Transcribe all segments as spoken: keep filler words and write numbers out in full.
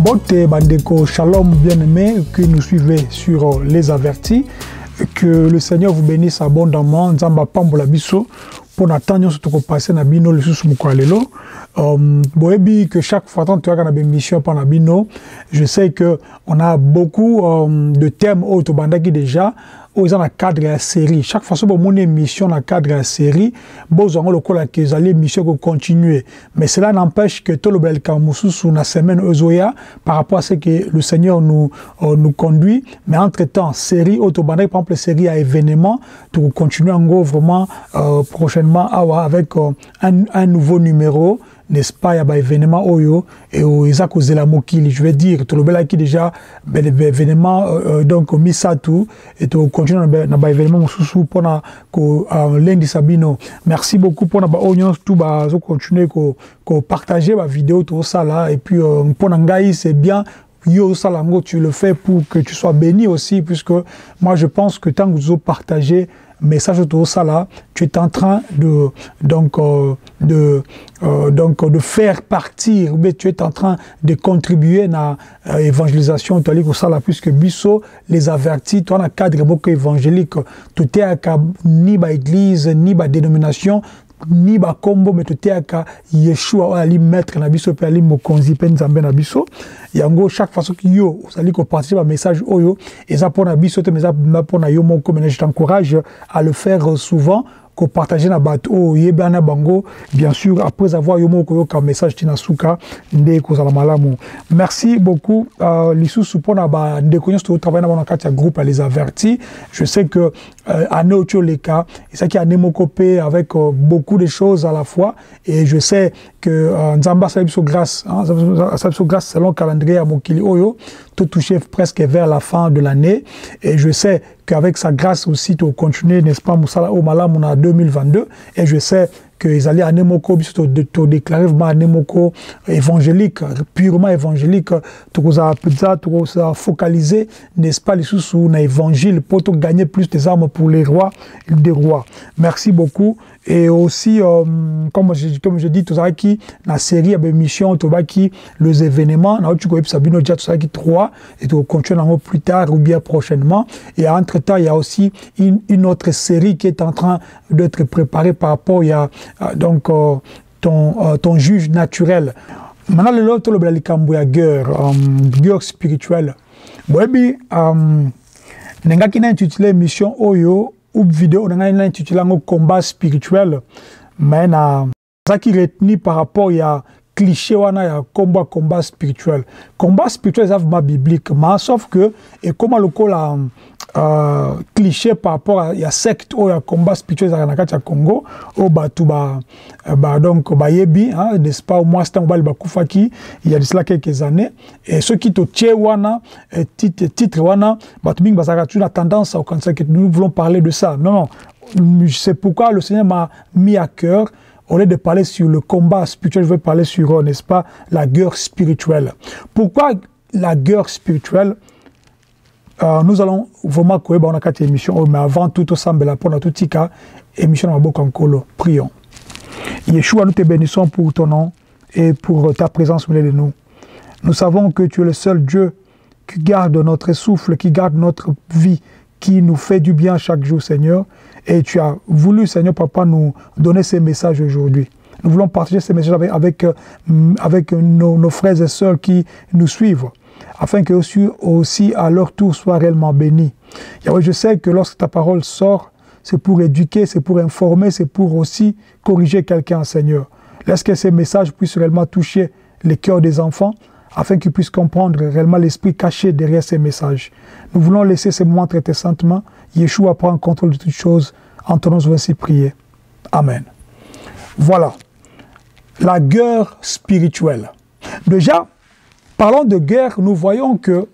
Mbote Bandeko, shalom bien-aimés qui nous suivez sur Les Avertis. Que le Seigneur vous bénisse abondamment. Nzamba pambola biso pour n'attendre ce que passer na bino le sous mukwalelo. Boebi que chaque fois tant tu as une émission par na bino, je sais que on a beaucoup um, de thèmes auto bandaki déjà. Dans le cadre de la série. Chaque fois que vous avez une émission dans le cadre de la série, vous avez une émission qui continue. Mais cela n'empêche que tout le bel Kamoussou dans la semaine Ozoya, par rapport à ce que le Seigneur nous, euh, nous conduit. Mais entre-temps, série, autobandé, par exemple, série à événements, tout continue en gros vraiment euh, prochainement avec euh, un, un nouveau numéro. N'est-ce pas, il y a un événement Oyo et au Isaac Ozelamokili, je vais dire, tout le bel qui déjà, ben événement, euh, donc, Misatu, et tout continue dans un événement sous pour lundi Sabino. Merci beaucoup pour la oignon, tout va continuer à partager la vidéo, tout ça là, et puis pour Nangaï, c'est bien. Yo Salango, tu le fais pour que tu sois béni aussi, puisque moi je pense que tant que vous partagez message autour de ça là, tu es en train de donc euh, de euh, donc de faire partir, mais tu es en train de contribuer à l'évangélisation euh, de ça là, puisque Bisso les avertit, toi dans le cadre beaucoup évangélique, tout est à ni ba église ni ba dénomination ni ba kombo mais tout est à Yeshua ali mettre na biso pe ali mokonzi pe nzambe na biso yango chaque fois que yo allez ko participer à message oyo et ça pour na biso te mais ça pour na yo mon je t'encourage à le faire souvent ko partager na bato yebana bango bien sûr après avoir yo mon ko message tina suka nde ko za malamu. Merci beaucoup euh, lisusu pour na ba ndeko nyosto travailler na kati ya groupe Les Avertis. Je sais que euh, ane otio les cas et ça qui a nemokopé avec euh, beaucoup de choses à la fois et je sais que euh, Nzamba Sabiso grâce hein, Sabiso grâce selon calendrier à Mokili Oyo tout touché presque vers la fin de l'année et je sais qu'avec sa grâce aussi tu continuer n'est-ce pas Moussala au Malam on a deux mille vingt-deux et je sais qu'ils allaient à Nemoko, te déclarer vraiment Nemoko évangélique, purement évangélique, tout ça tout ça focalisé, n'est-ce pas, les sous l'évangile pour gagner plus des armes pour les rois et des rois. Merci beaucoup. Et aussi, euh, comme je, comme je dis, tout ça qui, la série, la mission, tout ça qui, les événements, là, tu connais Sabino déjà, tout ça qui, trois, et tu continues plus tard ou bien prochainement. Et entre-temps, il y a aussi une, une autre série qui est en train d'être préparée par rapport, il y a, euh, donc, euh, ton, euh, ton juge naturel. Maintenant, le lot, le bel cambo, il y a guerre, guerre spirituelle. Bon, et puis, euh, n'enga qui n'a intitulé mission Oyo, ou vidéo on a intitulé un combat spirituel mais na ça qui retenu par rapport il y a cliché wana ya combat combat spirituel combat spirituel ça vraiment biblique mais sauf que et comment le col euh, cliché par rapport à ya secte ou ya combat spirituel dans la carte Congo au batu ba ba donc ba yebi hein n'est-ce pas au moins c'est un bal ba kufaki il y a de cela quelques années et ceux qui te tché wana titre titre wana batu bing basaka tu la tendance au cancer que nous voulons parler de ça non non c'est pourquoi le Seigneur m'a mis à cœur au lieu de parler sur le combat spirituel je vais parler sur n'est-ce pas la guerre spirituelle. Pourquoi la guerre spirituelle? Euh, nous allons vraiment courir dans quatre émissions, mais avant tout, au semble pour notre petit cas, émission dans Boko Nkolo. Prions. Yeshua, nous te bénissons pour ton nom et pour ta présence au milieu de nous. Nous savons que tu es le seul Dieu qui garde notre souffle, qui garde notre vie, qui nous fait du bien chaque jour, Seigneur. Et tu as voulu, Seigneur, Papa, nous donner ces messages aujourd'hui. Nous voulons partager ces messages avec, avec, avec nos, nos frères et sœurs qui nous suivent, afin que aussi, aussi à leur tour soient réellement bénis. Yahweh, je sais que lorsque ta parole sort, c'est pour éduquer, c'est pour informer, c'est pour aussi corriger quelqu'un, Seigneur. Laisse que ces messages puissent réellement toucher les cœurs des enfants, afin qu'ils puissent comprendre réellement l'esprit caché derrière ces messages. Nous voulons laisser ces moments traiter saintement. Yeshua prend contrôle de toutes choses. Entendons-nous ainsi prier. Amen. Voilà. La guerre spirituelle. Déjà, parlons de guerre, nous voyons que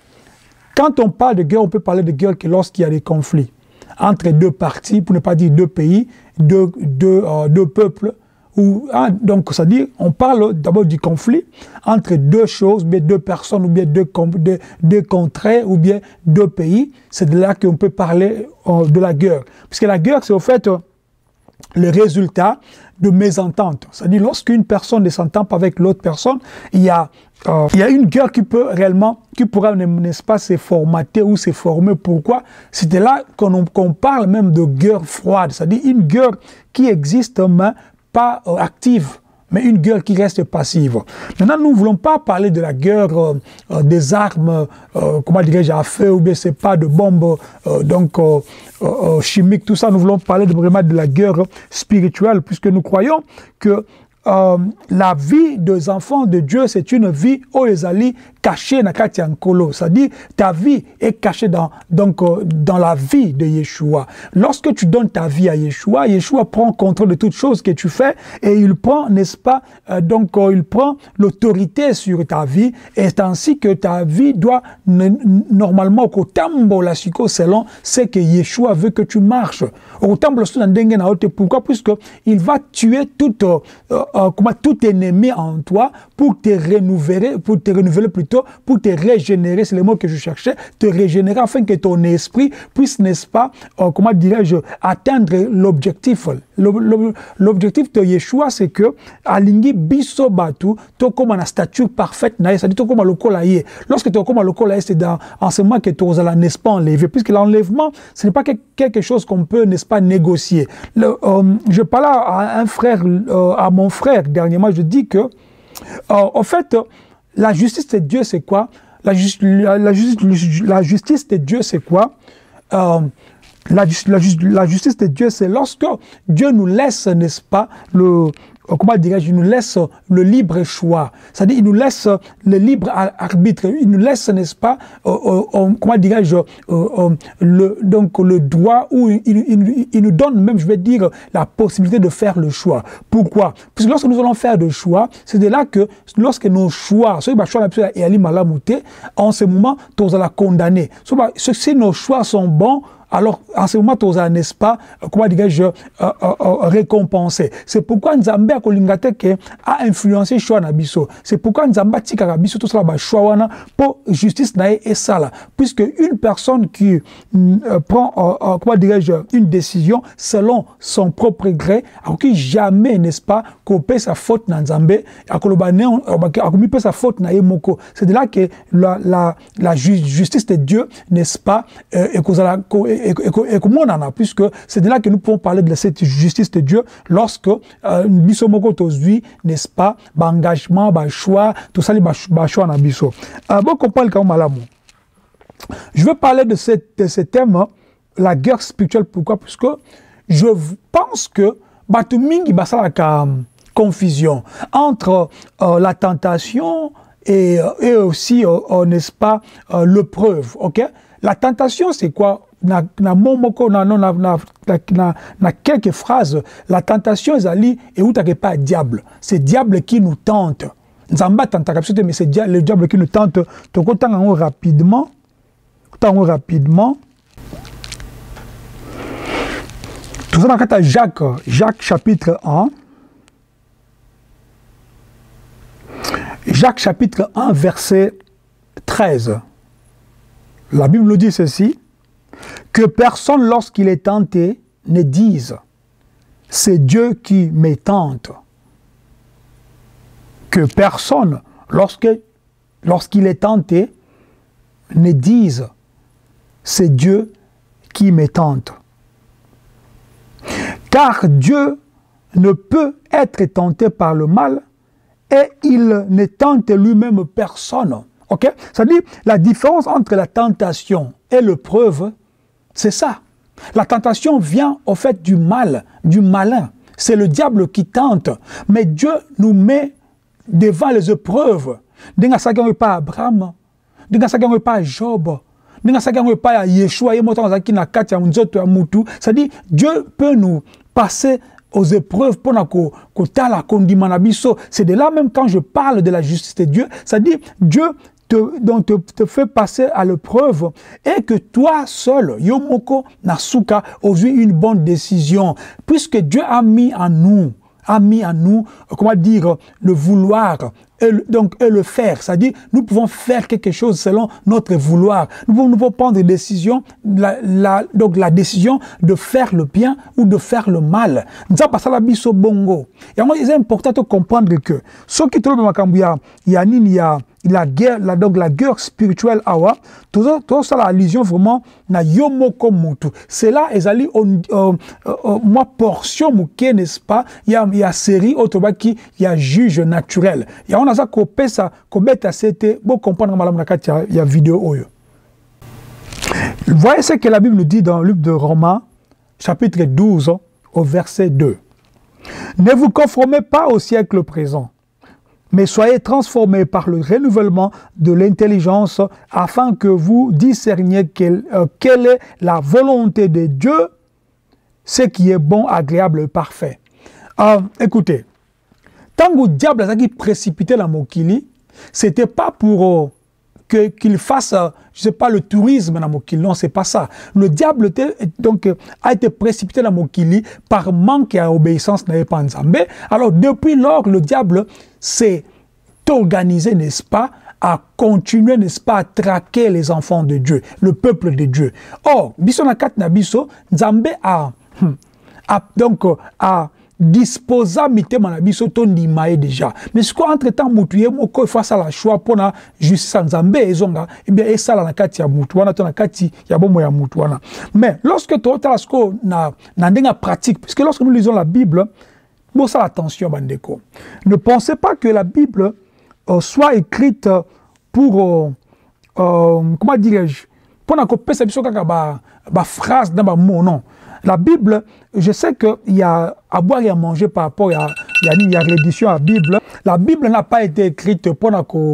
quand on parle de guerre, on peut parler de guerre que lorsqu'il y a des conflits entre deux parties, pour ne pas dire deux pays, deux, deux, euh, deux peuples. Ou, hein, donc, c'est-à-dire, on parle d'abord du conflit entre deux choses, bien deux personnes, ou bien deux, deux, deux contrées, ou bien deux pays. C'est de là qu'on peut parler euh, de la guerre. Parce que la guerre, c'est au fait... Euh, le résultat de mésentente. C'est-à-dire, lorsqu'une personne ne s'entend pas avec l'autre personne, il y a, euh, il y a une guerre qui peut réellement, qui pourra, n'est-ce pas, se formater ou se former. Pourquoi? C'était là qu'on qu'on parle même de guerre froide. C'est-à-dire, une guerre qui existe, mais pas euh, active, mais une guerre qui reste passive. Maintenant, nous ne voulons pas parler de la guerre euh, euh, des armes, euh, comment dirais-je, à feu, ou bien c'est pas de bombes euh, donc, euh, euh, chimiques, tout ça. Nous voulons parler de, vraiment de la guerre spirituelle, puisque nous croyons que euh, la vie des enfants de Dieu, c'est une vie oezali cachée dans Kati Ankolo. C'est-à-dire, ta vie est cachée dans, donc, euh, dans la vie de Yeshua. Lorsque tu donnes ta vie à Yeshua, Yeshua prend contrôle de toutes choses que tu fais et il prend, n'est-ce pas, euh, donc euh, il prend l'autorité sur ta vie et c'est ainsi que ta vie doit normalement au tambo la siko selon ce que Yeshua veut que tu marches. Au tambo pourquoi? Puisque il va tuer tout, euh, euh, comment, tout ennemi en toi pour te renouveler, pour te renouveler plutôt, pour te régénérer, c'est le mot que je cherchais, te régénérer afin que ton esprit puisse, n'est-ce pas, euh, comment dirais-je, atteindre l'objectif. L'objectif de Yeshua, c'est que alingi biso batu, to comme une statue parfaite, c'est-à-dire to comme le colaïe. Lorsque tu es comme le colaïe, c'est dans en ce moment que tu as, n'est-ce pas, enlevé, puisque l'enlèvement, ce n'est pas quelque chose qu'on peut, n'est-ce pas, négocier. Le, euh, je parlais à un frère, euh, à mon frère dernièrement, je dis que, euh, en fait, la justice de Dieu, c'est quoi? La, ju la, la, justice, la justice de Dieu, c'est quoi? euh, la, la, la justice de Dieu, c'est lorsque Dieu nous laisse, n'est-ce pas, le, comment dirais-je, il nous laisse le libre choix. C'est-à-dire, il nous laisse le libre arbitre. Il nous laisse, n'est-ce pas, euh, euh, comment dirais-je, euh, euh, le, donc le droit, ou il, il, il nous donne même, je vais dire, la possibilité de faire le choix. Pourquoi? Parce que lorsque nous allons faire le choix, c'est de là que, lorsque nos choix, ceux qui choix et Ali Malamouté, en ce moment, tu vas la condamner. Si nos choix sont bons, alors, en ce moment, tu n'est-ce pas, comment dirais-je, euh, euh, euh, récompensé. C'est pourquoi Nzambe a influencé choix Nabiso. C'est pourquoi Nzambe tika Nabiso tout ça ba choix pour justice nae et ça là. Puisque une personne qui euh, prend, euh, euh, comment dirais-je, une décision selon son propre gré, alors que jamais, n'est-ce pas, qu'on paie sa faute dans Nzambe, à qu'on paie sa faute na Moko. C'est de là que la, la, la justice de Dieu, n'est-ce pas, euh, et qu'on a et, et, et comment on en a, puisque c'est de là que nous pouvons parler de cette justice de Dieu lorsque Bissomoko Tozui, n'est-ce pas, engagement, choix, tout ça, les choix na biso. Bon, qu'on parle comme Malamou. Je veux parler de, cette, de ce thème, la guerre spirituelle. Pourquoi? Puisque je pense que Batumingi basa la confusion entre euh, la tentation et, et aussi, euh, n'est-ce pas, euh, l'épreuve. Ok? La tentation, c'est quoi? Na, na, momoko, na, na, na, na, na quelques phrases, la tentation est et où t'as pas diable. C'est diable qui nous tente. Nzamba tente, mais c'est le diable qui nous tente. Donc, autant rapidement, autant rapidement. Tout ça dans Jacques, Jacques chapitre un. Jacques chapitre un, verset treize. La Bible nous dit ceci. Que personne, lorsqu'il est tenté, ne dise « c'est Dieu qui me tente ». Que personne, lorsqu'il lorsqu'il est tenté, ne dise « c'est Dieu qui me tente ». Car Dieu ne peut être tenté par le mal et il ne tente lui-même personne. Okay? C'est-à-dire, la différence entre la tentation et l'épreuve, c'est ça. La tentation vient au fait du mal, du malin. C'est le diable qui tente. Mais Dieu nous met devant les épreuves. Denga sa gango pas Abraham, denga sa gango pas Job, denga sa gango pas Yeshua, yemoto zaki na kati ya nzoto ya mutu. C'est-à-dire, Dieu peut nous passer aux épreuves pour que kotala kondimana biso. C'est de là même quand je parle de la justice de Dieu, c'est-à-dire Dieu Te, donc te, te fait passer à l'épreuve et que toi seul, Yomoko Nasuka, ait une bonne décision. Puisque Dieu a mis en nous a mis en nous, comment dire, le vouloir et le, donc, et le faire. C'est-à-dire, nous pouvons faire quelque chose selon notre vouloir. Nous pouvons, nous pouvons prendre des décisions, la, la, donc la décision de faire le bien ou de faire le mal. Nous avons passé la biso bongo. Et alors, il est important de comprendre que ce qui est il y a il y a la guerre, la, donc la guerre spirituelle, awa, tout ça, tout ça, l'allusion vraiment, na yomoko mutu. C'est là, ils allaient, moi, portion mouké, n'est-ce pas? Il y a, il y a série, autre qui, il y a juge naturel. Il y a, on a ça, qu'on paie ça, qu'on bête à c'était, bon, comprendre, madame Nakat, il y a vidéo, oyo. Voyez ce que la Bible nous dit dans le livre de Romains, chapitre douze, au verset deux. Ne vous conformez pas au siècle présent, mais soyez transformés par le renouvellement de l'intelligence afin que vous discerniez quelle, euh, quelle est la volonté de Dieu, ce qui est bon, agréable et parfait. Euh, écoutez, tant que le diable a précipité la Mokili, ce n'était pas pour euh, que, qu'il fasse, euh, je ne sais pas, le tourisme dans Mokili. Non, ce n'est pas ça. Le diable était, donc, a été précipité dans Mokili par manque à obéissance n'avait pas Nzambe. Alors, depuis lors, le diable s'est organisé, n'est-ce pas, à continuer, n'est-ce pas, à traquer les enfants de Dieu, le peuple de Dieu. Or, biso na kat na biso, Nzambe a, a donc, a disposa mitema na biso to ndimaye déjà. Mais ce qu'entre-temps, mutuye moko il faut ça la choix pour la justice Nzambe ezonga, eh bien, et ça la kati ya mutu wana to na kati ya bomo ya mutu wana. Mais lorsque tu as ce qu'on na na ndenga pratique, parce que lorsque nous lisons la Bible, bon ça attention bandeko. Ne pensez pas que la Bible euh, soit écrite pour euh, euh, comment dirais-je, pour na copier ça biso kaka ba ba phrase dans ba mot non. La Bible, je sais qu'il y a à boire et à manger par rapport à, il y a l'édition à la Bible. La Bible n'a pas été écrite pour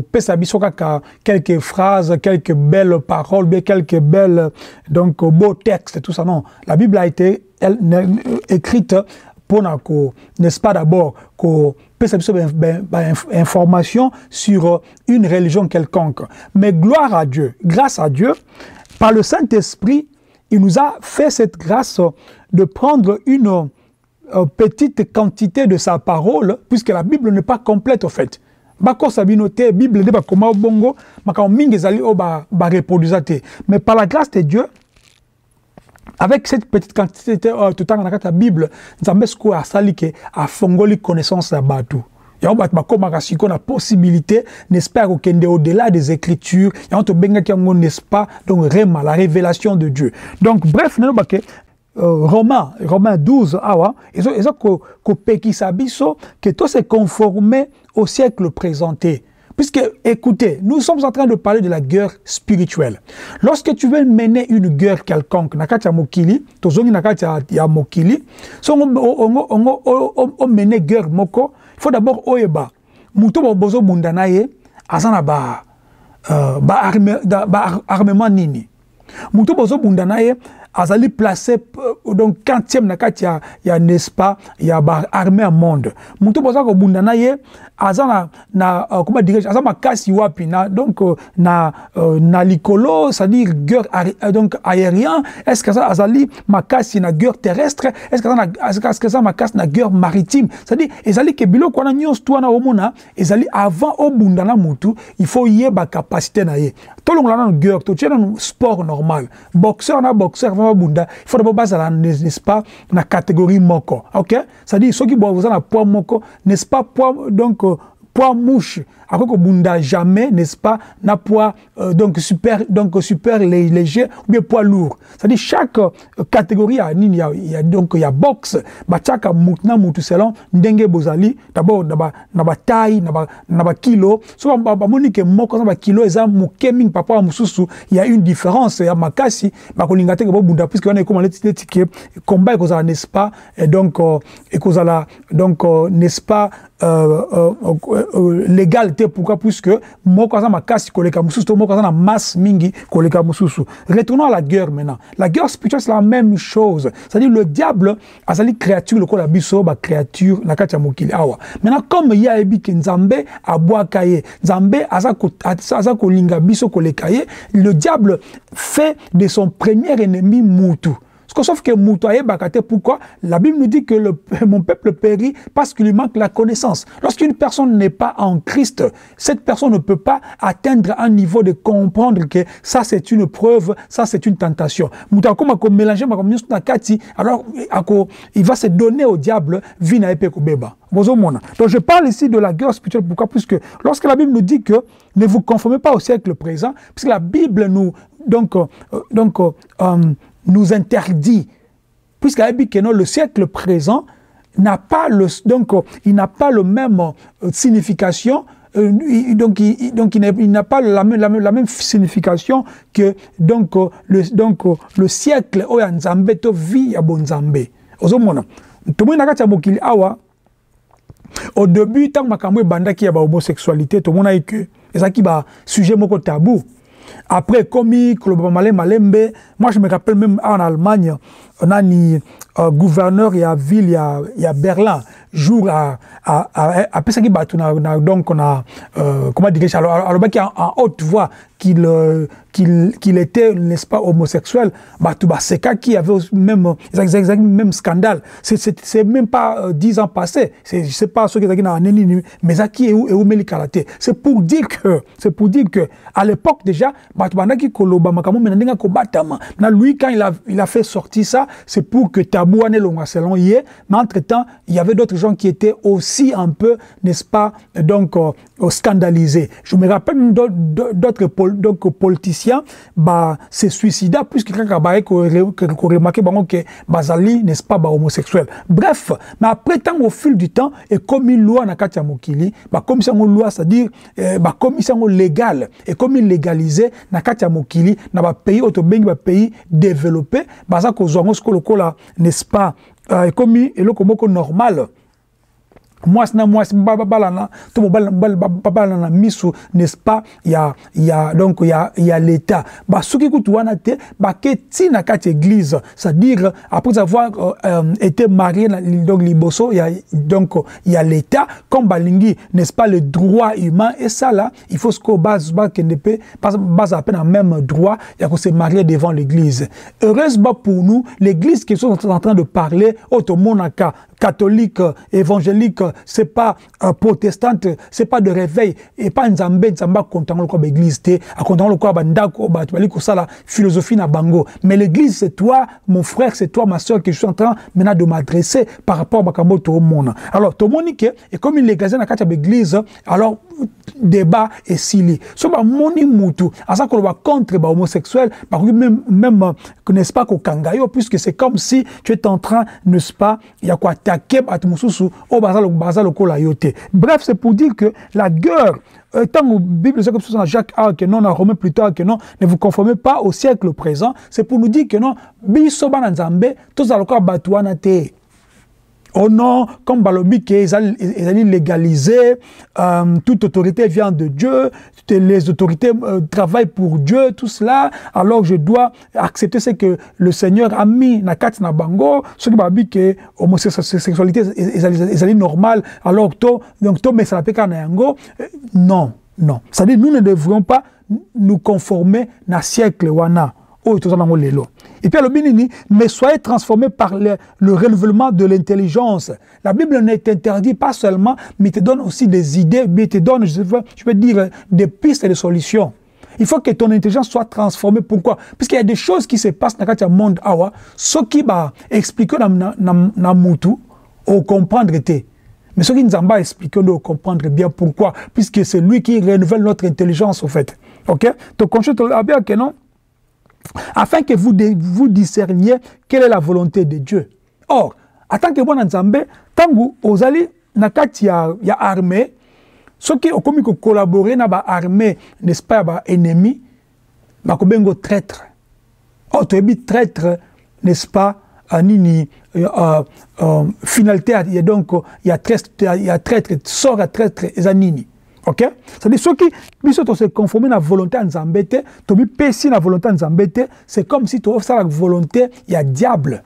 quelques phrases, quelques belles paroles, quelques belles, donc, beaux textes et tout ça. Non, la Bible a été elle, écrite pour, n'est-ce pas, d'abord, qu'on puisse information sur une religion quelconque. Mais gloire à Dieu, grâce à Dieu, par le Saint-Esprit, il nous a fait cette grâce de prendre une euh, petite quantité de sa parole, puisque la Bible n'est pas complète, au fait. Bako sabinote, Bible n'est pas comme au bongo, mais quand mingezali o ba ba reproduisate. Mais par la grâce de Dieu, avec cette petite quantité euh, tout le temps dans la Bible, nous avons a sali que a fongoli connaissance à batou. Il y a la possibilité, n'est-ce pas, au-delà des Écritures, il y a n'est-ce pas, donc réma, la révélation de Dieu. Donc, bref, nous avons Romains, Romains douze, ils ont que tout s'est conformé au siècle présenté. Puisque, écoutez, nous sommes en train de parler de la guerre spirituelle. Lorsque tu veux mener une guerre quelconque, nakatia mokili, tozongi nakatia ya mokili, so on mene guerre moko, il faut d'abord oyeba. Muto bozo bundanaye, azana ba ba armement nini. Muto bozo bundanaye, azali placé donc quantième nakatia ya n'est-ce pas, ya ba armée à monde. Muto bozo ko bundanaye, azana na uh, comment dirais-je, azama kasi wapi na donc uh, na uh, na likolo, c'est-à-dire guerre donc aérien. Est-ce que ça azali makasi na guerre terrestre? Est-ce que ça na est-ce que ça makasi na guerre maritime? C'est-à-dire ezali ke bilo kwana nyos to na omona ezali avant obundana mutu, il faut yeba capacité na ye. To longa na guerre, to tchena sport normal. Boxeur na boxeur va bunda, il faut d'abord baser n'est-ce pas na catégorie moko. OK? C'est-à-dire ceux qui boivent vous na poids moko, n'est-ce pas poids donc euh, poids mouche, à quoi que bunda jamais, n'est-ce pas, n'a poids euh, donc super donc super léger ou bien poids lourd. C'est-à-dire chaque euh, catégorie a il y a, il y a donc il y a boxe, ba chaka mutna mutu selon ndenge bozali, d'abord naba naba taille, naba naba kilo, so ba ba monique moko naba kilo eza mukeming papa mususu, il y a une différence ya makasi ba kolingate ko bunda puisque on est comme les tickets combat ko za n'est-ce pas, et donc euh, et ko za la donc euh, n'est-ce pas euh, euh, euh, l'égalité pourquoi puisque moko za makasi koleka mususu moko za na masse mingi koleka mususu. Retournons à la guerre maintenant. La guerre spirituelle c'est la même chose. C'est-à-dire le diable azali créature le kola biso ba créature na kati ya mokili awa. Maintenant comme il y a ebi ke Nzambe abwakaye, Nzambe azako azako linga biso kolekaye, le diable fait de son premier ennemi mutu. Sauf que Moutaye Bakate, pourquoi? La Bible nous dit que le, mon peuple périt parce qu'il lui manque la connaissance. Lorsqu'une personne n'est pas en Christ, cette personne ne peut pas atteindre un niveau de comprendre que ça c'est une preuve, ça c'est une tentation. Moutaye comme ako mélanger ma communauté na kati, alors ako, il va se donner au diable vina epé kubeba. Donc je parle ici de la guerre spirituelle. Pourquoi? Puisque lorsque la Bible nous dit que ne vous conformez pas au siècle présent, puisque la Bible nous, donc, euh, donc, euh, nous interdit, puisque la Bible dit que non, le siècle présent n'a pas le, donc, euh, il n'a pas le même euh, signification. Euh, donc, il, donc, il n'a pas la même, la, même, la même signification que donc, euh, le, donc, euh, le siècle où Nzambe to vit à Bonzambe. Tout le monde a dit awa. Au début, tant que je banda qui a homosexualité, tout le monde a dit que c'est un sujet moko tabou. Après, comme Malembe, moi je me rappelle même en Allemagne, on a un euh, gouverneur, il y a ville, il y a, il y a Berlin, jour à à à après ça qui bat donc on a euh, comment dire alors alors qui en, en haute voix qu'il euh, qu'il qu'il était n'est-ce pas homosexuel, bah tout bah c'est cas qui avait même exactement même scandale. C'est c'est c'est même pas euh, dix ans passés, c'est je sais pas ce qui est dans neni mais ça qui est où et où meli karaté. C'est pour dire que c'est pour dire que à l'époque déjà bah tout banda qui koloba makamo menandinga ko batama. Na lui quand il a il a fait sortir ça, c'est pour que tabou ane longa selon hier, mais entre-temps, il y avait d'autres gens qui étaient aussi un peu, n'est-ce pas, donc euh, scandalisés. Je me rappelle d'autres pol donc politiciens, bah c'est suicidaire puisque quand on remarqué que Bazali n'est-ce pas bah, homosexuel. Bref, mais après tant au fil du temps et comme une loi na katia mokili, bah comme ça une loi, c'est-à-dire euh, bah comme ça légal et comme il légalisé na katia mokili, na ba pays autobengi ba pays développé, bah ça ko zongo skolokola n'est-ce pas, euh, comme il est le normal. Moi, c'est moi, c'est babalana, tout babalana misu, n'est-ce pas? Il y a, il y a donc il y a, il y a l'État. Bah, ce qui coûte ouanate, bah, que tina kat église, c'est-à-dire après avoir euh, été marié donc liboso, il y a donc il y a l'État, comme balingi, n'est-ce pas, le droit humain et ça là, il faut ce qu'on base bas qu'on ne peut pas base à peine en même droit, il y a qu'on se marier devant l'église. Heureusement pour nous, l'église qui sont en train de parler, automonaka, catholique, évangélique, c'est pas euh, protestante, c'est pas de réveil, et pas nzambe, nzambe content le quoi l'église té, à content le quoi bandako, bah tu vas lire ça la philosophie na bango. Mais l'église c'est toi, mon frère, c'est toi, ma soeur, que je suis en train maintenant de m'adresser par rapport à Bakambo tout le monde. Alors tout le monde et comme il légalisé na katia l'église, alors débat et sili. So ba moni mutu, à ça qu'on va contre ba homosexuel, par même même n'est-ce pas qu'au kangayo, puisque c'est comme si tu es en train, n'est-ce pas, il y a quoi attaquer ba tumususu au bazal bazal kola yote. Bref, c'est pour dire que la guerre Euh, tant que la Bible, c'est comme ça, Jacques A, que non, dans Romain plus tard, que non, ne vous conformez pas au siècle présent, c'est pour nous dire que non, biso bananzambe, tous à l'occasion batouana te. Oh non, comme Balobi qui est légalisé, euh, toute autorité vient de Dieu, les autorités euh, travaillent pour Dieu, tout cela, alors je dois accepter ce que le Seigneur a mis na kat na bango, ce qui m'a dit que l'homosexualité est normale, alors to, donc to mais ça n'a pas na yango, non, non. C'est-à-dire nous ne devrions pas nous conformer na siècle wana. Et puis, mais soyez transformés par le, le renouvellement de l'intelligence. La Bible ne t'interdit pas seulement, mais te donne aussi des idées, mais te donne, je veux, je veux dire, des pistes et des solutions. Il faut que ton intelligence soit transformée. Pourquoi? Puisqu'il y a des choses qui se passent dans le monde, ce qui va expliquer dans Moutu, au comprendre était. Mais ce qui nous a expliqué, on doit comprendre bien pourquoi. Puisque c'est lui qui renouvelle notre intelligence, au fait. Ok? Donc, conscience, bien que non? Afin que vous, vous discerniez quelle est la volonté de Dieu. Or, en tant que bon Nzambe, tant que vous allez dans il y a armée, ceux qui ont collaboré dans l'armée, n'est-ce pas, ennemi, ils sont traîtres. Or, tu es traître, n'est-ce pas, nini, euh, euh, finalité, il y a donc, il y a traître, il y a traître, sort à traître, et zanini. Ok? C'est-à-dire ceux qui se conforment à la volonté de Nzambe, tu pécis la volonté de Nzambe, c'est comme si tu offres la volonté, il y a diable.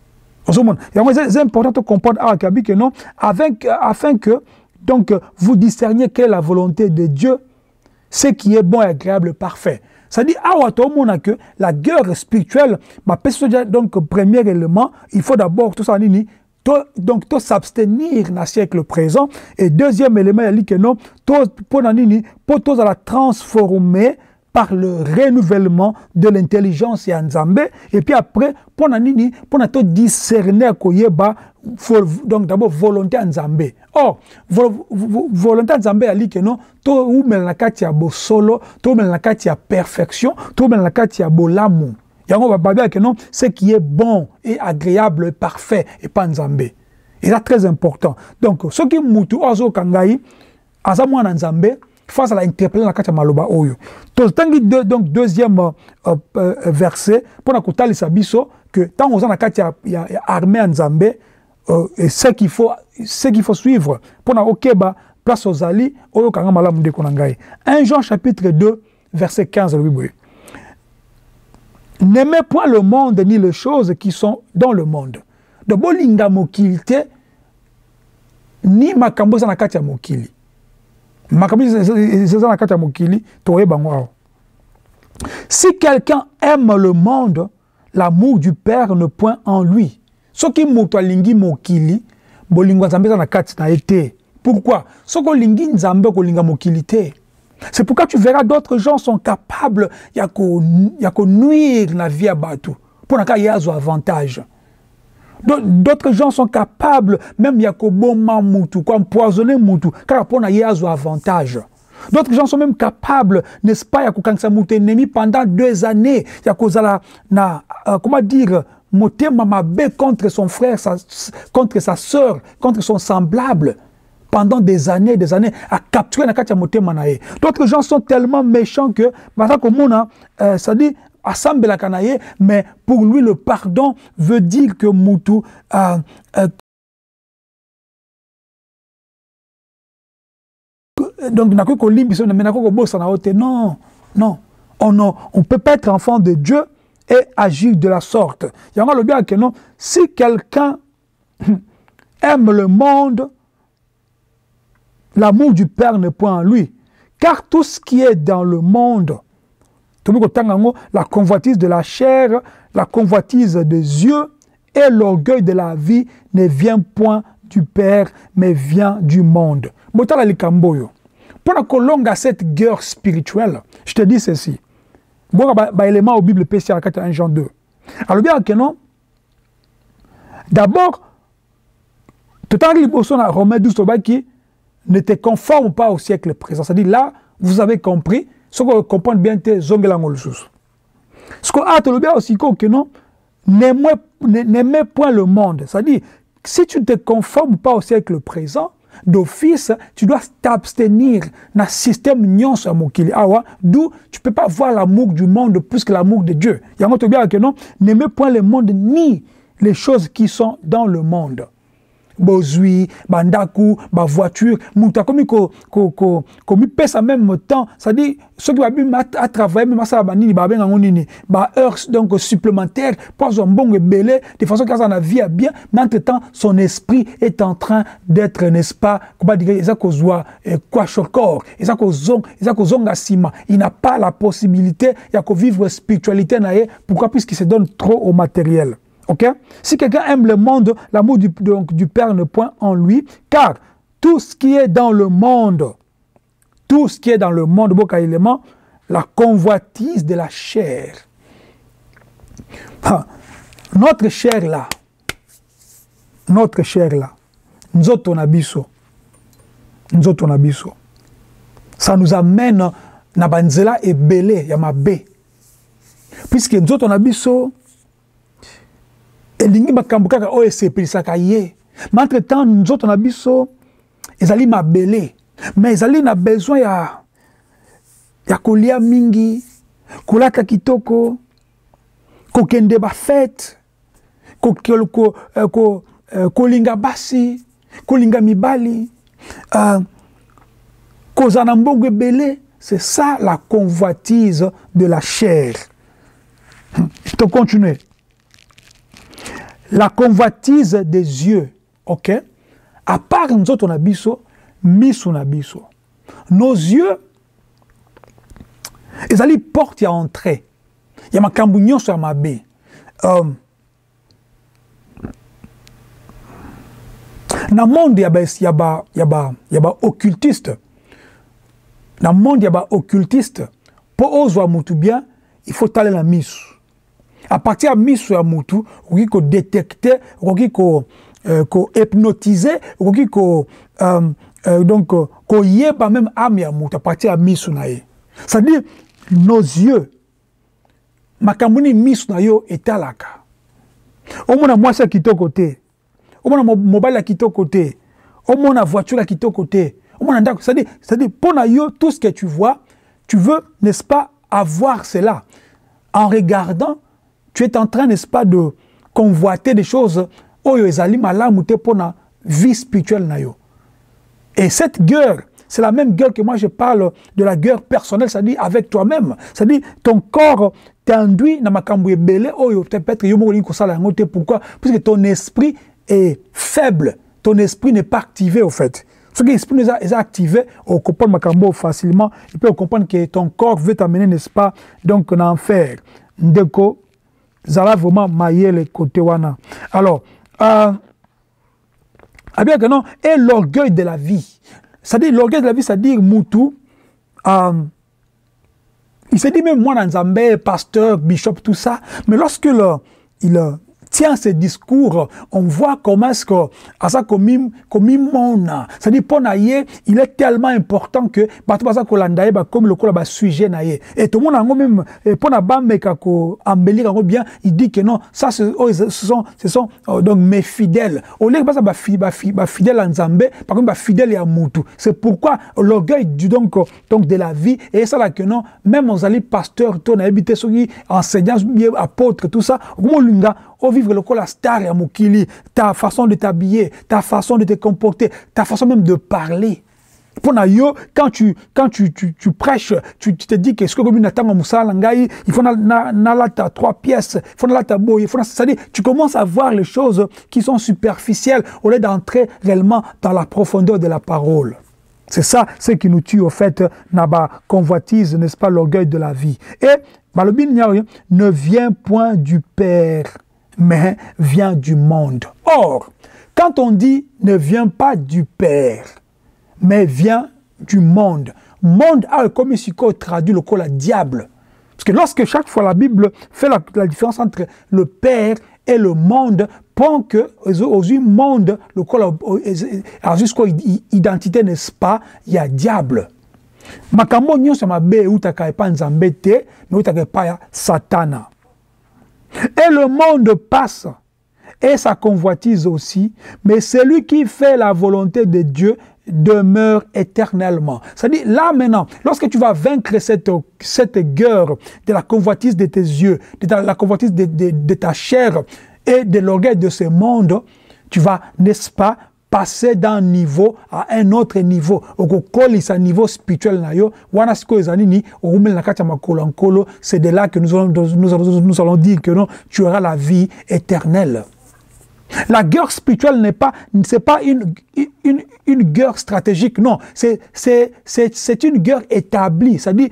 C'est important de comprendre que non, afin que, afin que donc, vous discerniez quelle est la volonté de Dieu, ce qui est bon, agréable, parfait. Ça dit, que la guerre spirituelle, donc, premier élément, il faut d'abord, tout ça, donc, tout s'abstenir dans le siècle présent. Et deuxième élément, il dit que non, pour tout la transformer par le renouvellement de l'intelligence et Nzambe. Et puis après, pour nini, pour tout discerner koyeba, donc d'abord volonté Nzambe. Or, vo, vo, volonté Nzambe a dit que non, to ou mel na kati ya bo solo, to mel na kati ya perfection, to mel na kati ya bo l'amour. Yango va babia que non, ce qui est bon et agréable et parfait et pas Nzambe. Et c'est très important. Donc, ce qui mutu ozo kangai, azamwa Nzambe, face à l'interpellation de la Katia Maloba Oyo. Donc, deuxième euh, euh, verset, pour la Kotali Sabiso, que tant qu'on a Katia armée en Zambé, euh, et ce qu'il faut, ce qu'il faut suivre, pour la Okeba, place aux Ali, Oyo Kanga Malam de Konangaï. un Jean chapitre deux, verset quinze, n'aimez point le monde ni les choses qui sont dans le monde. De Bolinga Mokilte, ni Makambo na Katia Mokili. Si quelqu'un aime le monde, l'amour du Père ne point en lui. Ce qui motolingi mokili, bolingo nzambe na kati na été. Pourquoi? Ce que lingi nzambe ko linga mokili te. C'est pourquoi tu verras d'autres gens sont capables ya ko ya ko nuire na vie à batu. Pour na ka yazo avantage. D'autres gens sont capables, même Yakoboma Moutou, quoi empoisonner Moutou, car pour na yazo avantage. D'autres gens sont même capables, n'est-ce pas, Yakokansa Moutou ennemi pendant deux années, Yakozala na, euh, comment dire, Moté Mamabe contre son frère, sa, contre sa sœur, contre son semblable, pendant des années, des années, à capturer na katia Moté Manae. D'autres gens sont tellement méchants que, voilà comme on a, ça dit, Assemble la Kanaye, mais pour lui le pardon veut dire que Moutou euh, euh, donc non, non, on ne on peut pas être enfant de Dieu et agir de la sorte. Il y a le bien que non, si quelqu'un aime le monde, l'amour du Père n'est point en lui, car tout ce qui est dans le monde, la convoitise de la chair, la convoitise des yeux et l'orgueil de la vie ne vient point du Père, mais vient du monde. Pour que cette guerre spirituelle, je te dis ceci. Bon, élément au Bible P C un Jean deux. Alors bien que non, d'abord, tout à l'heure, Romains douze, qui ne te conforme pas au siècle présent. C'est-à-dire là, vous avez compris. Ce qu'on comprend bien, c'est ce qu'on a le bien aussi que non, n'aimez point le monde. C'est-à-dire, si tu ne te conformes pas au siècle présent, d'office, tu dois t'abstenir dans le système nion sur Mokili. D'où tu ne peux pas voir l'amour du monde plus que l'amour de Dieu. Il y a un bien que non, n'aimez point le monde ni les choses qui sont dans le monde. Bozui, bandaku, ba voiture, mouta comme ko ko ko comme pèse en même temps, ça dit ceux qui va bien à travailler même ça ba nini ba ben ngonini, ba heures donc supplémentaires pour son bon belé de façon que ça na vie bien, mais entre-temps son esprit est en train d'être, n'est-ce pas, comment dire, ça kozwa quoi chokor, ça kozong, ça kozonga sima, il n'a pas la possibilité ya ko vivre spiritualité naé, pourquoi puisqu'il se donne trop au matériel. Okay? Si quelqu'un aime le monde, l'amour du, donc, du Père ne point en lui, car tout ce qui est dans le monde, tout ce qui est dans le monde, la convoitise de la chair. Ah, notre chair là, notre chair là, nous autres on a biso, nous autres on a biso. Ça nous amène na banzela et belé, yamabe. Puisque nous autres on a biso, elingi bakambukaka o esepelisaka ye. Mais entre-temps, nous autres, on a biso, ezali mabele. Mais ezali na besoin ya ya kolia mingi, kolata kitoko, kokende ba fête, ko ko ko kolinga basi, kolinga mibali, euh kozana mbongo ebele. C'est ça la convoitise de la chair. Je te continue. La convoitise des yeux, ok? À part nous autres, on a biso, mis on a biso. Nos yeux, ezali porte ya entrée ya makambo nyonso ya mabe. um, na monde ya ba ya ba ya ba ya ba occultiste, na monde ya ba occultiste, po ozwa mutu bien, il faut taler la misu. À partir ya misu ya mutu, okoki ko détecter, okoki ko euh, ko hypnotiser, okoki ko euh, euh, donc ko yeba même âme ya mutu à partir ya misu na ye. C'est-à-dire nos yeux, makamuni misu na yo etalaka. Omona mwasi kitoko te. Omona mobile kitoko te. Omona voiture kitoko te. Omona ndako, c'est-à-dire, c'est-à-dire pour na yo tout ce que tu vois, tu veux, n'est-ce pas, avoir cela. En regardant, tu es en train, n'est-ce pas, de convoiter des choses oyo ezali malamu te pour na vie spirituelle na yo. Et cette guerre, c'est la même guerre que moi je parle de la guerre personnelle, c'est-à-dire avec toi-même. C'est-à-dire ton corps t'induit dans makambo ebele oyo peut-être yo moko ko sala ngote. Pourquoi? Parce que ton esprit est faible, ton esprit n'est pas activé au fait. Ce que l'esprit est activé, on comprend makambo facilement, et puis on comprend que ton corps veut t'amener, n'est-ce pas, donc en enfer. Ndeko, zala vraiment mailler le côté wana. Alors, euh, ah bien que non, et l'orgueil de la vie. C'est-à-dire, l'orgueil de la vie, c'est-à-dire Moutou, euh, il se dit même moi, Nzambe, pasteur, bishop, tout ça, mais lorsque le, il tient ce discours, on voit comment est-ce que, à ça, comme mona, c'est-à-dire, pour naïe, il est tellement important que, comme le col sujet naïe. Et tout le monde, même, pour na bambe, embellir bien, il dit que non, ça, ce sont, ce sont, donc, mes fidèles. Au lieu de ça, fidèle à Nzambe, par contre, fidèle à Moutou. C'est pourquoi l'orgueil du donc, donc, de la vie, et ça là que non, même aux alliés pasteurs, ton habité, enseignants, apôtres, tout ça, au vivre le la star à Mokili, ta façon de t'habiller, ta façon de te comporter, ta façon même de parler. Pour yo, quand tu quand tu, tu, tu prêches, tu, tu te dis que ce que comme attend Moussa Langai, il faut na na ta trois pièces, il faut na ta beau, il faut c'est-à-dire tu commences à voir les choses qui sont superficielles au lieu d'entrer réellement dans la profondeur de la parole. C'est ça, ce qui nous tue au fait, naba convoitise, n'est-ce pas, l'orgueil de la vie. Et Balobin ne vient point du Père, mais vient du monde. Or, quand on dit ne vient pas du Père, mais vient du monde, monde a comme ici qu'on traduit le la diable. Parce que lorsque chaque fois la Bible fait la, la différence entre le Père et le monde, pour que aux yeux monde, le alors jusqu'à identité, n'est-ce pas, il y a diable. Makambo nyonso mabe utaka pa nzambe te, mais utaka pa satana. Et le monde passe, et sa convoitise aussi, mais celui qui fait la volonté de Dieu demeure éternellement. C'est-à-dire, là maintenant, lorsque tu vas vaincre cette, cette guerre de la convoitise de tes yeux, de ta, la convoitise de, de, de ta chair et de l'orgueil de ce monde, tu vas, n'est-ce pas, passer d'un niveau à un autre niveau. Au niveau spirituel, c'est de là que nous allons, nous, allons, nous allons dire que non, tu auras la vie éternelle. La guerre spirituelle n'est pas, c'est pas une, une, une guerre stratégique, non. C'est une guerre établie. C'est-à-dire,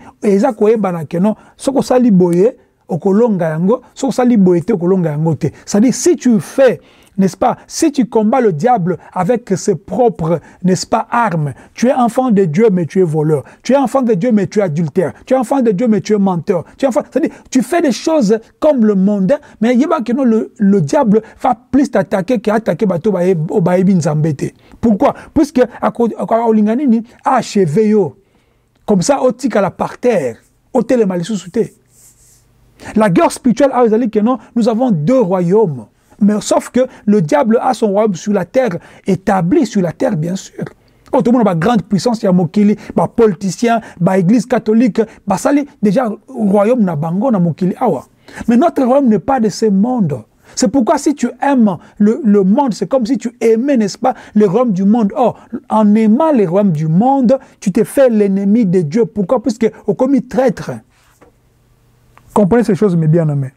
c'est-à-dire, si tu fais, n'est-ce pas, si tu combats le diable avec ses propres, n'est-ce pas, armes, tu es enfant de Dieu, mais tu es voleur. Tu es enfant de Dieu, mais tu es adultère. Tu es enfant de Dieu, mais tu es menteur. Tu es enfant, c'est-à-dire, tu fais des choses comme le monde, mais le, le diable va plus t'attaquer qu'attaquer bateau au baïbi nzambete. Pourquoi? Puisque, à Olinganini, à cheveyo, comme ça, au tika la par terre, au télémalisouté. La guerre spirituelle, nous avons deux royaumes. Mais sauf que le diable a son royaume sur la terre, établi sur la terre, bien sûr. Oh, tout le monde a une grande puissance, il y a Mokili, bah, politicien, bah, église catholique, bah, ça, déjà, royaume na bango na Mokili. Awa. Mais notre royaume n'est pas de ce monde. C'est pourquoi si tu aimes le, le monde, c'est comme si tu aimais, n'est-ce pas, le royaume du monde. Or, en aimant le royaume du monde, tu te fais l'ennemi de Dieu. Pourquoi? Puisque au commis traître. Comprenez ces choses, mes bien-aimés.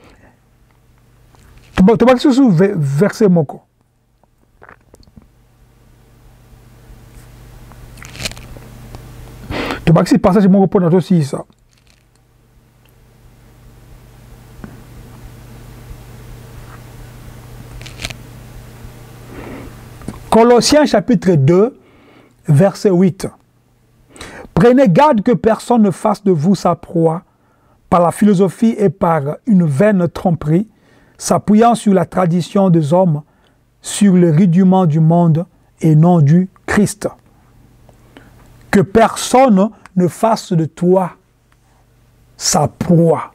Tu vas sous verset moko. Tu vas passer passage moko pour notre aussi ça. Colossiens chapitre deux, verset huit. Prenez garde que personne ne fasse de vous sa proie par la philosophie et par une vaine tromperie, s'appuyant sur la tradition des hommes, sur le rudiment du monde et non du Christ. Que personne ne fasse de toi sa proie.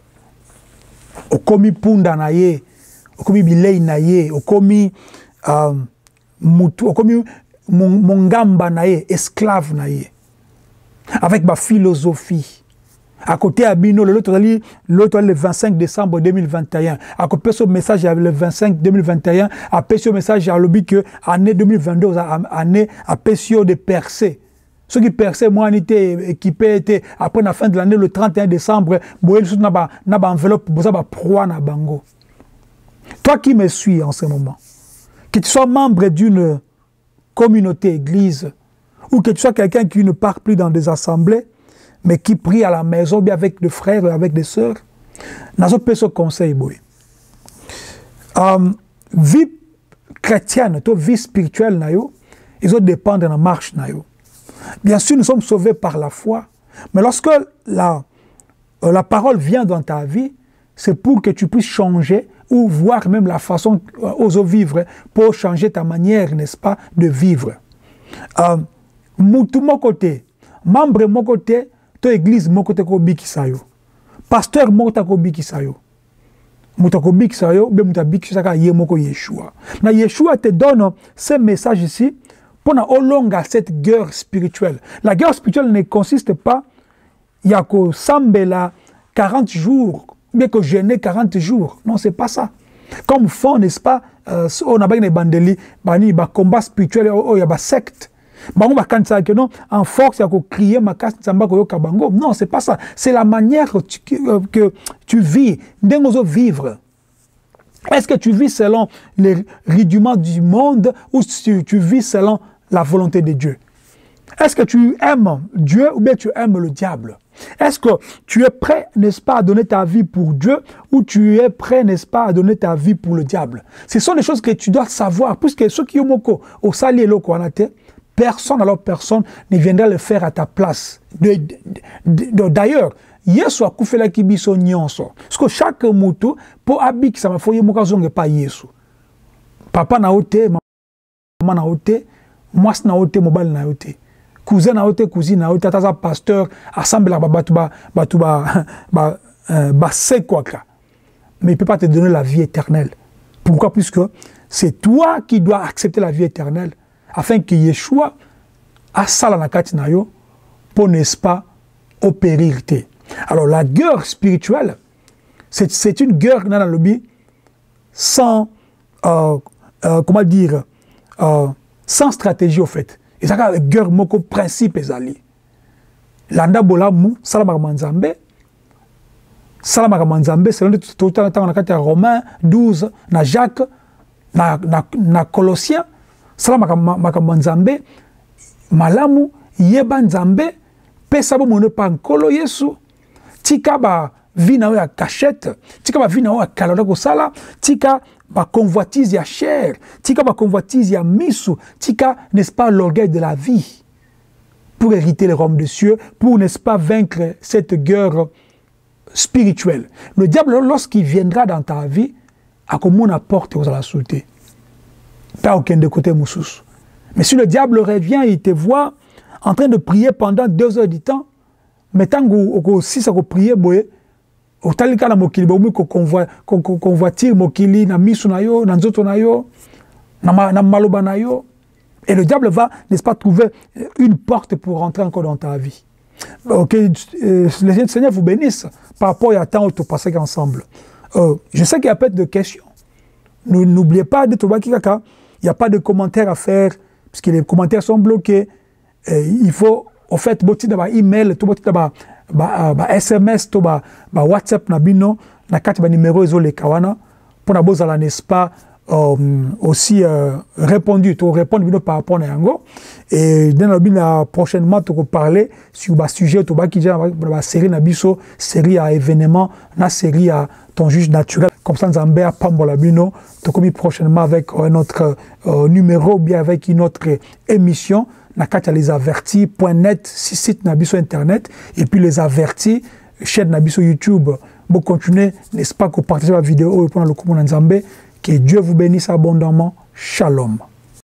Okomi punda na ye, okomi bilei na ye, okomi uh, mutu, okomi mongamba na ye, esclave na ye. Avec ma philosophie. À côté à Bino, l'autre le vingt-cinq décembre deux mille vingt et un. À côté ce message le vingt-cinq deux mille vingt et un, à ce message à l'objet que année deux mille vingt-deux, année à Pessio de percer. Ceux qui perçaient, moi, étaient équipés, après la fin de l'année, le trente et un décembre, n'a pas enveloppe, n'a pas proie, n'a bango. Toi qui me suis en ce moment, que tu sois membre d'une communauté, église, ou que tu sois quelqu'un qui ne part plus dans des assemblées, mais qui prie à la maison, bien avec des frères, avec des sœurs, n'a pas ce conseil, boy. Um, vie chrétienne, toi, vie spirituelle, ils ont dépendre de la marche, nayo. Bien sûr, nous sommes sauvés par la foi, mais lorsque la, euh, la parole vient dans ta vie, c'est pour que tu puisses changer ou voir même la façon euh, aux vivre pour changer ta manière, n'est-ce pas, de vivre. Euh, Moutou mon côté, membre mon côté, ton église mon côté ko bikisayo, pasteur mon côté ko bikisayo, mouta ko bikisayo, be mouta bikisaka yemoko Yeshua. Na Yeshua te donne ce message ici. Pour longa cette guerre spirituelle. La guerre spirituelle ne consiste pas, il y a que sambela quarante jours, bien que jeûner quarante jours. Non, c'est pas ça. Comme font, n'est-ce pas, euh, on a bien des bandeli, bani, ba combat spirituel, il y a des sectes. Bango ba kansa que non, en force, il y a que crier ma casse, samba ko kabango. Non, c'est pas ça. C'est la manière que tu, que tu vis, d'engozo vivre. Est-ce que tu vis selon les rudiments du monde ou tu, tu vis selon la volonté de Dieu? Est-ce que tu aimes Dieu ou bien tu aimes le diable? Est-ce que tu es prêt, n'est-ce pas, à donner ta vie pour Dieu ou tu es prêt, n'est-ce pas, à donner ta vie pour le diable? Ce sont des choses que tu dois savoir, puisque ceux qui ont au sali et loko anate, personne alors personne ne viendra le faire à ta place. D'ailleurs, Yesu a kufela kibiso nyonso. Parce que chaque moto, pour habiter, ça m'a fait moukazonge pas Yesu. Papa na ote, maman na ote, moi na ote, mobile na ote. Cousin na ote, cousine na ote, tata pasteur, assemble la batu ba, batu ba, ba, ba, c'est quoi que. Mais il ne peut pas te donner la vie éternelle. Pourquoi? Puisque c'est toi qui dois accepter la vie éternelle, afin que Yeshua a ça la kati na yo, pour n'est-ce pas, opérer. Alors la guerre spirituelle, c'est une guerre dans le lobby sans, euh, euh, comment dire, euh, sans stratégie au fait. Et ça c'est une guerre moko principe ezali. Landa bola mou, salama manzambe, salama manzambe, c'est tout le temps on a quatre Romains douze, na Jacques, na na na Colossiens, salama manzambe, malamu yeba nzambe, pesa bo mono pa nkolo Yesu. Tika ba vina ya cachette, tika ba vina ya kalada ko sala, tika ba convoitise ya chair, tika ba convoitise ya misu, tika n'est-ce pas l'orgueil de la vie pour hériter le royaume des cieux, pour n'est-ce pas vaincre cette guerre spirituelle. Le diable lorsqu'il viendra dans ta vie, a comme on apporte aux la sauter. Pas aucun de côté moussous. Mais si le diable revient, il te voit en train de prier pendant deux heures du temps, mais tant que si ça prier boye au talika na mokili bomu ko convoitir mokili na misu na yo na nzoto na yo na na maloba na yo, et le diable va, n'est-ce pas, trouver une porte pour rentrer encore dans ta vie. Ok, euh, le Seigneur vous bénisse par rapport à temps où tu passes ensemble. Euh, je sais qu'il y a peut-être de questions. N'oubliez pas de trouver kaka, il n'y a pas de commentaires à faire parce que les commentaires sont bloqués. Et il faut au fait boti d'aba email, tout boti d'aba ba S M S, tout ba WhatsApp na bino na kati ba numéro ezole kawana pour na bozala n'est-ce pas euh, aussi euh, répondu, tout répondre bino par rapport à yango. Et dans la bino prochainement tu parler sur ba sujet tout ba qui déjà ba série na biso, série à événements, na série à ton juge naturel. Comme ça, nous avons Pambola Bino. Nous commis prochainement avec un autre euh, numéro ou bien avec une autre émission. Nakata les avertis point net, site Nabiso Internet. Et puis les avertis, chaîne Nabiso YouTube. Vous continuez, n'est-ce pas, que vous partagez la vidéo et pour le coup, que Dieu vous bénisse abondamment. Shalom.